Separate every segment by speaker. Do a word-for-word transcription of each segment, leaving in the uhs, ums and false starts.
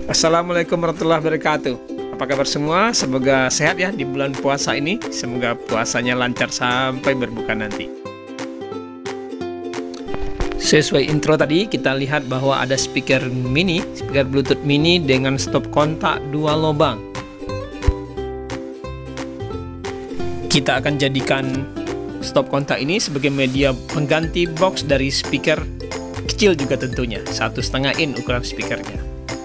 Speaker 1: Assalamualaikum warahmatullahi wabarakatuh. Apa kabar semua? Semoga sehat ya di bulan puasa ini. Semoga puasanya lancar sampai berbuka nanti. Sesuai intro tadi, kita lihat bahwa ada speaker mini, speaker Bluetooth mini dengan stop kontak dua lubang. Kita akan jadikan stop kontak ini sebagai media pengganti box dari speaker kecil juga tentunya, satu setengah in ukuran speakernya.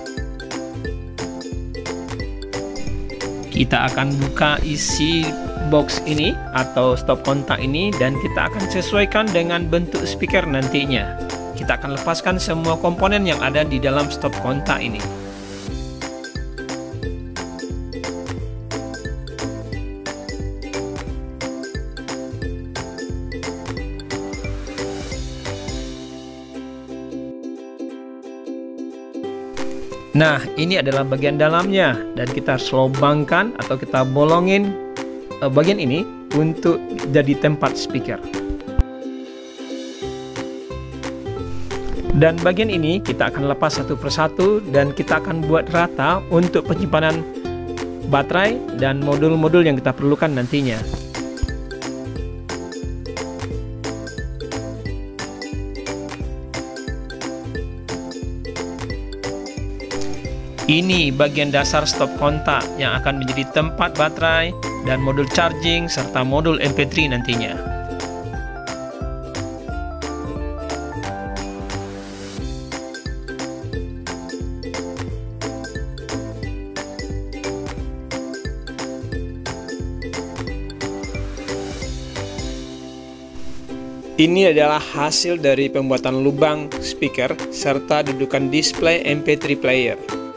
Speaker 1: Kita akan buka isi box ini atau stop kontak ini dan kita akan sesuaikan dengan bentuk speaker nantinya. Kita akan lepaskan semua komponen yang ada di dalam stop kontak ini. Nah, ini adalah bagian dalamnya dan kita harus lubangkan atau kita bolongin uh, bagian ini untuk jadi tempat speaker. Dan bagian ini kita akan lepas satu persatu dan kita akan buat rata untuk penyimpanan baterai dan modul-modul yang kita perlukan nantinya. Ini bagian dasar stop kontak yang akan menjadi tempat baterai dan modul charging serta modul M P tiga nantinya. Ini adalah hasil dari pembuatan lubang speaker serta dudukan display M P tiga player.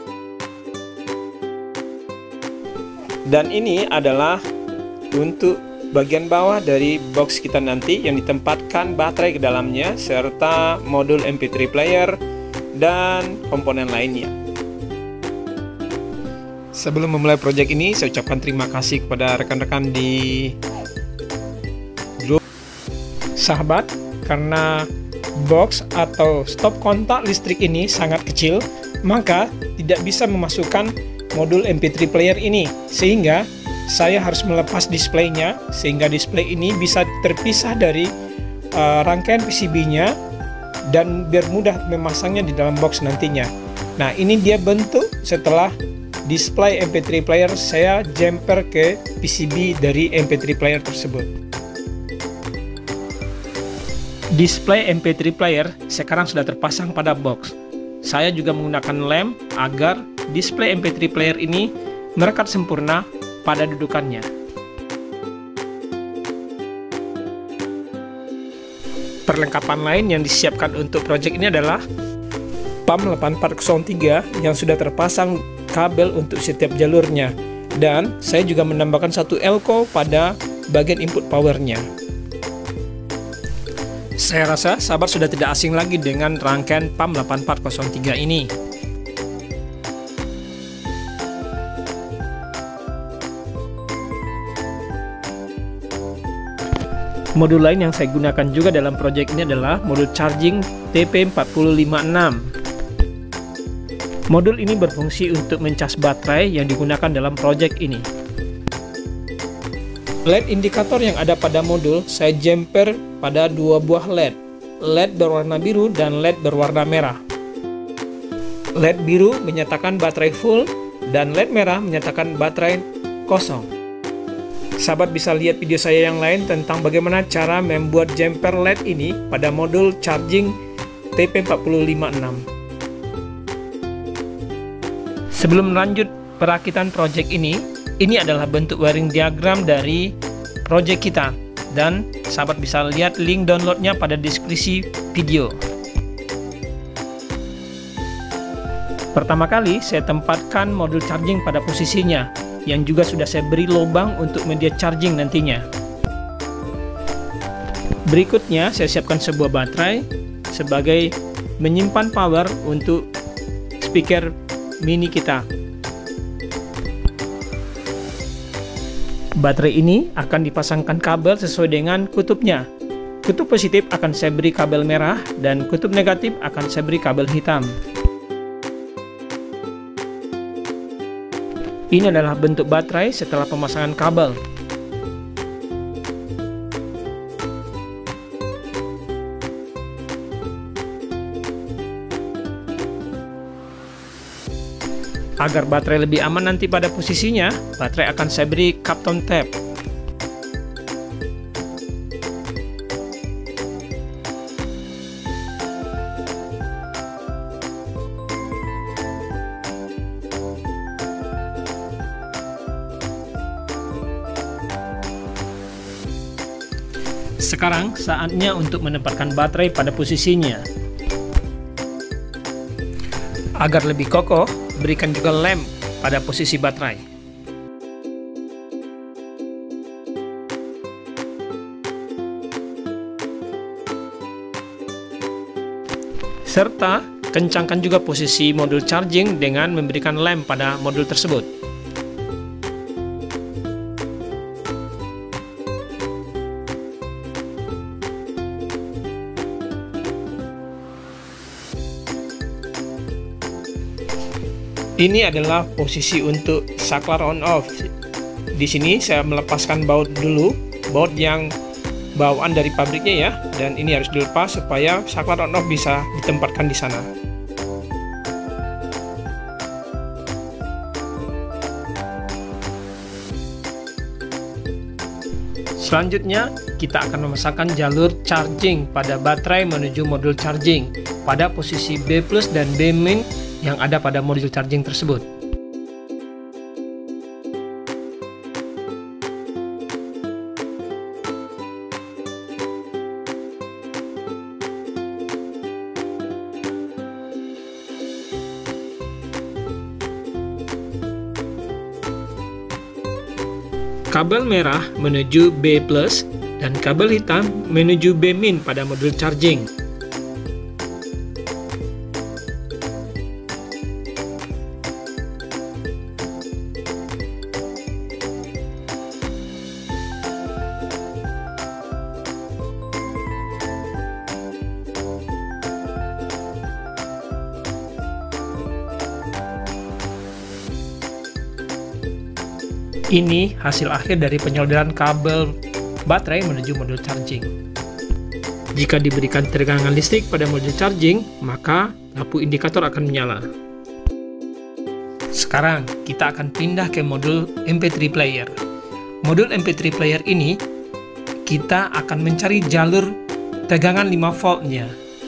Speaker 1: Dan ini adalah untuk bagian bawah dari box kita nanti yang ditempatkan baterai ke dalamnya serta modul M P tiga player dan komponen lainnya. Sebelum memulai proyek ini, saya ucapkan terima kasih kepada rekan-rekan di grup sahabat karena box atau stop kontak listrik ini sangat kecil, maka tidak bisa memasukkan modul M P tiga player ini, sehingga saya harus melepas displaynya sehingga display ini bisa terpisah dari uh, rangkaian P C B-nya dan biar mudah memasangnya di dalam box nantinya. Nah, ini dia bentuk setelah display M P tiga player saya jumper ke P C B dari M P tiga player tersebut. Display M P tiga player sekarang sudah terpasang pada box. Saya juga menggunakan lem agar display M P tiga player ini merekat sempurna pada dudukannya. Perlengkapan lain yang disiapkan untuk proyek ini adalah P A M delapan empat nol tiga yang sudah terpasang kabel untuk setiap jalurnya, dan saya juga menambahkan satu elko pada bagian input powernya. Saya rasa sahabat sudah tidak asing lagi dengan rangkaian P A M delapan empat nol tiga ini. Modul lain yang saya gunakan juga dalam proyek ini adalah modul charging T P empat lima enam. Modul ini berfungsi untuk mencas baterai yang digunakan dalam proyek ini. L E D indikator yang ada pada modul saya jumper pada dua buah L E D, L E D berwarna biru dan L E D berwarna merah. L E D biru menyatakan baterai full dan L E D merah menyatakan baterai kosong. Sahabat bisa lihat video saya yang lain tentang bagaimana cara membuat jumper L E D ini pada modul charging T P empat lima enam. Sebelum lanjut perakitan proyek ini, ini adalah bentuk wiring diagram dari proyek kita, dan sahabat bisa lihat link downloadnya pada deskripsi video. Pertama kali saya tempatkan modul charging pada posisinya, yang juga sudah saya beri lubang untuk media charging nantinya. Berikutnya saya siapkan sebuah baterai sebagai menyimpan power untuk speaker mini kita. Baterai ini akan dipasangkan kabel sesuai dengan kutubnya. Kutub positif akan saya beri kabel merah dan kutub negatif akan saya beri kabel hitam. Ini adalah bentuk baterai setelah pemasangan kabel. Agar baterai lebih aman nanti pada posisinya, baterai akan saya beri Kapton Tape. Sekarang saatnya untuk menempatkan baterai pada posisinya. Agar lebih kokoh, berikan juga lem pada posisi baterai. Serta kencangkan juga posisi modul charging dengan memberikan lem pada modul tersebut. Ini adalah posisi untuk saklar on off. Di sini saya melepaskan baut dulu, baut yang bawaan dari pabriknya ya, dan ini harus dilepas supaya saklar on off bisa ditempatkan di sana. Selanjutnya kita akan memasangkan jalur charging pada baterai menuju modul charging pada posisi B plus dan B min yang ada pada modul charging tersebut. Kabel merah menuju B plus dan kabel hitam menuju B min pada modul charging. Ini hasil akhir dari penyolderan kabel baterai menuju modul charging. Jika diberikan tegangan listrik pada modul charging, maka lampu indikator akan menyala. Sekarang kita akan pindah ke modul M P tiga player. Modul M P tiga player ini kita akan mencari jalur tegangan lima voltnya.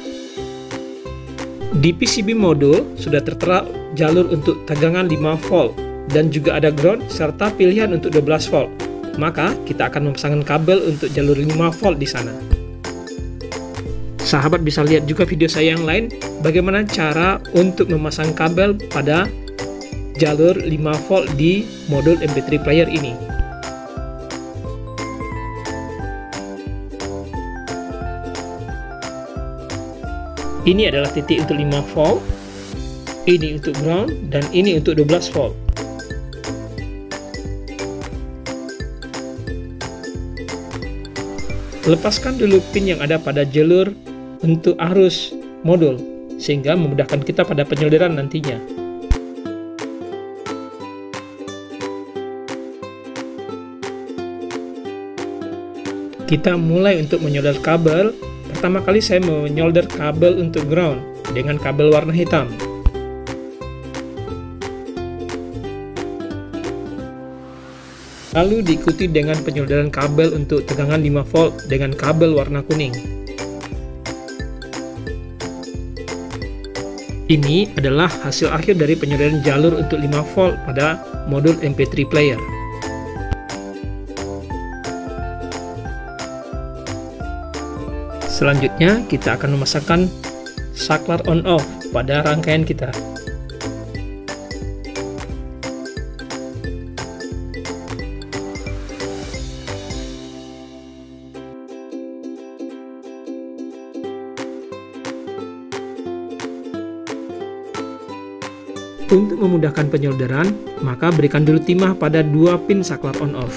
Speaker 1: Di P C B modul sudah tertera jalur untuk tegangan lima volt. Dan juga ada ground serta pilihan untuk dua belas volt. Maka kita akan memasangkan kabel untuk jalur lima volt di sana. Sahabat bisa lihat juga video saya yang lain bagaimana cara untuk memasang kabel pada jalur lima volt di modul M P tiga player ini. Ini adalah titik untuk lima volt, ini untuk ground, dan ini untuk dua belas volt. Lepaskan dulu pin yang ada pada jalur untuk arus modul, sehingga memudahkan kita pada penyolderan nantinya. Kita mulai untuk menyolder kabel. Pertama kali saya menyolder kabel untuk ground dengan kabel warna hitam. Lalu diikuti dengan penyolderan kabel untuk tegangan lima volt dengan kabel warna kuning. Ini adalah hasil akhir dari penyolderan jalur untuk lima volt pada modul M P tiga player. Selanjutnya kita akan memasangkan saklar on off pada rangkaian kita. Untuk memudahkan penyolderan, maka berikan dulu timah pada dua pin saklar on off.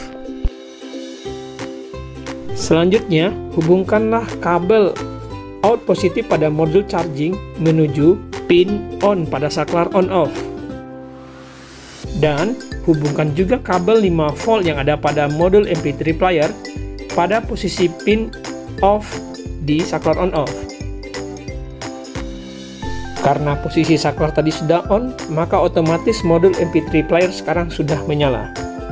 Speaker 1: Selanjutnya, hubungkanlah kabel out positif pada modul charging menuju pin on pada saklar on off. Dan hubungkan juga kabel lima volt yang ada pada modul M P tiga player pada posisi pin off di saklar on off. Karena posisi saklar tadi sudah on, maka otomatis modul M P tiga player sekarang sudah menyala.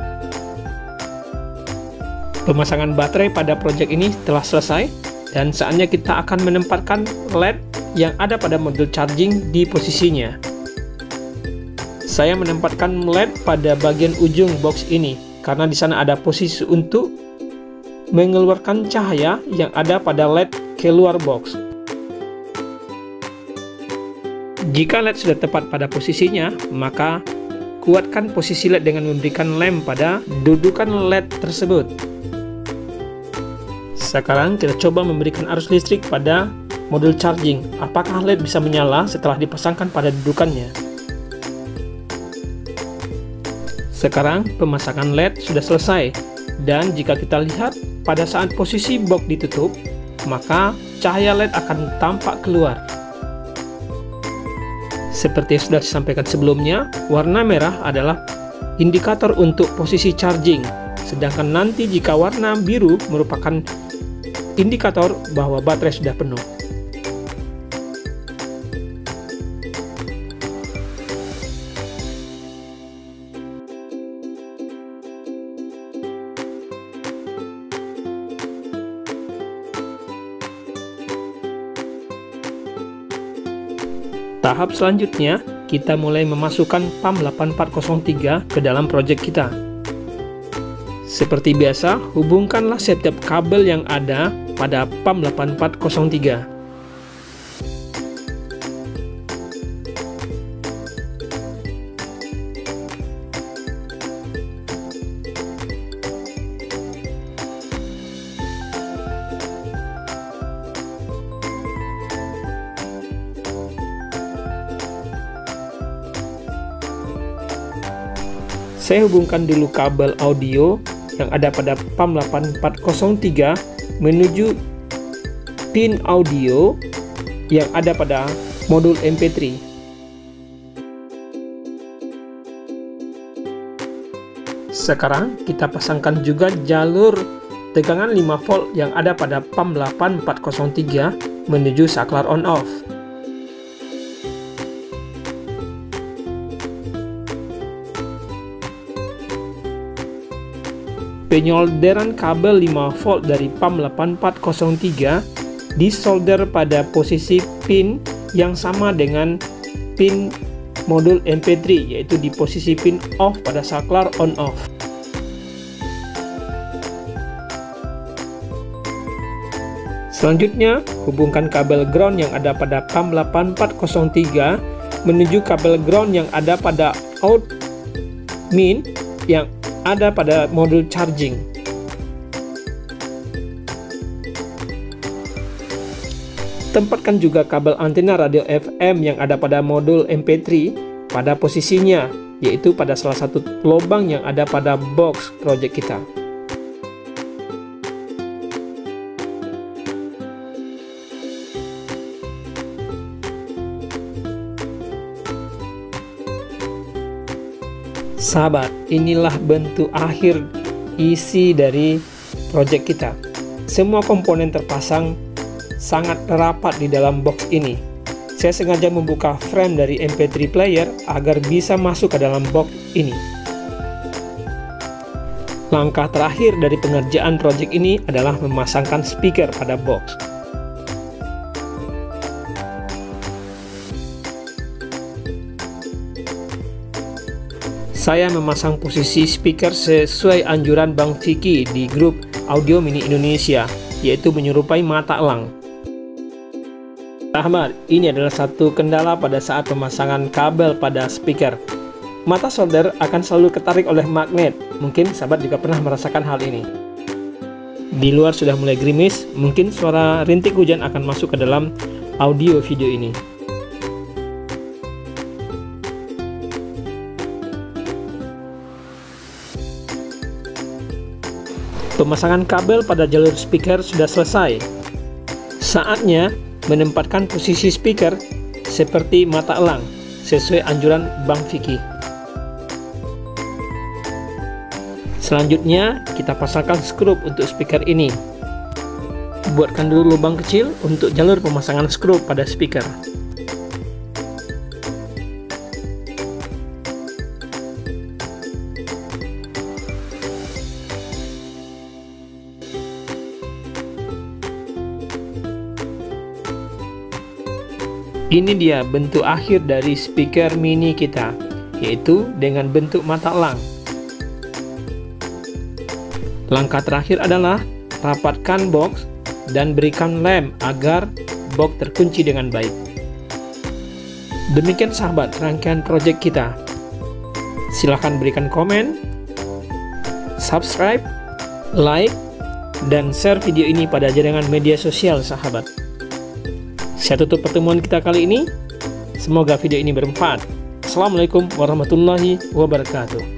Speaker 1: Pemasangan baterai pada project ini telah selesai, dan saatnya kita akan menempatkan L E D yang ada pada modul charging di posisinya. Saya menempatkan L E D pada bagian ujung box ini karena di sana ada posisi untuk mengeluarkan cahaya yang ada pada L E D keluar box. Jika L E D sudah tepat pada posisinya, maka kuatkan posisi L E D dengan memberikan lem pada dudukan L E D tersebut. Sekarang kita coba memberikan arus listrik pada modul charging. Apakah L E D bisa menyala setelah dipasangkan pada dudukannya? Sekarang pemasangan L E D sudah selesai, dan jika kita lihat pada saat posisi box ditutup, maka cahaya L E D akan tampak keluar. Seperti yang sudah disampaikan sebelumnya, warna merah adalah indikator untuk posisi charging, sedangkan nanti jika warna biru merupakan indikator bahwa baterai sudah penuh. Tahap selanjutnya, kita mulai memasukkan PAM delapan empat nol tiga ke dalam project kita. Seperti biasa, hubungkanlah setiap kabel yang ada pada PAM delapan empat nol tiga. Saya hubungkan dulu kabel audio yang ada pada PAM delapan empat nol tiga menuju pin audio yang ada pada modul M P tiga. Sekarang kita pasangkan juga jalur tegangan lima volt yang ada pada PAM delapan empat nol tiga menuju saklar on off. Penyolderan kabel lima volt dari PAM delapan empat nol tiga disolder pada posisi pin yang sama dengan pin modul M P tiga, yaitu di posisi pin off pada saklar on off. Selanjutnya, hubungkan kabel ground yang ada pada PAM delapan empat nol tiga menuju kabel ground yang ada pada out min yang ada pada modul charging. Tempatkan juga kabel antena radio F M yang ada pada modul M P tiga pada posisinya, yaitu pada salah satu lubang yang ada pada box project kita. Sahabat, inilah bentuk akhir isi dari project kita. Semua komponen terpasang sangat rapat di dalam box ini. Saya sengaja membuka frame dari M P tiga player agar bisa masuk ke dalam box ini. Langkah terakhir dari pengerjaan project ini adalah memasangkan speaker pada box. Saya memasang posisi speaker sesuai anjuran Bang Vicky di grup Audio Mini Indonesia, yaitu menyerupai mata elang. Sahabat, ini adalah satu kendala pada saat pemasangan kabel pada speaker. Mata solder akan selalu ketarik oleh magnet. Mungkin sahabat juga pernah merasakan hal ini. Di luar sudah mulai gerimis, mungkin suara rintik hujan akan masuk ke dalam audio video ini. Pemasangan kabel pada jalur speaker sudah selesai. Saatnya menempatkan posisi speaker seperti mata elang sesuai anjuran Bang Vicky. Selanjutnya kita pasangkan skrup untuk speaker ini. Buatkan dulu lubang kecil untuk jalur pemasangan skrup pada speaker. Ini dia bentuk akhir dari speaker mini kita, yaitu dengan bentuk mata elang. Langkah terakhir adalah rapatkan box dan berikan lem agar box terkunci dengan baik. Demikian sahabat rangkaian project kita. Silahkan berikan komen, subscribe, like, dan share video ini pada jaringan media sosial sahabat. Saya tutup pertemuan kita kali ini. Semoga video ini bermanfaat. Assalamualaikum warahmatullahi wabarakatuh.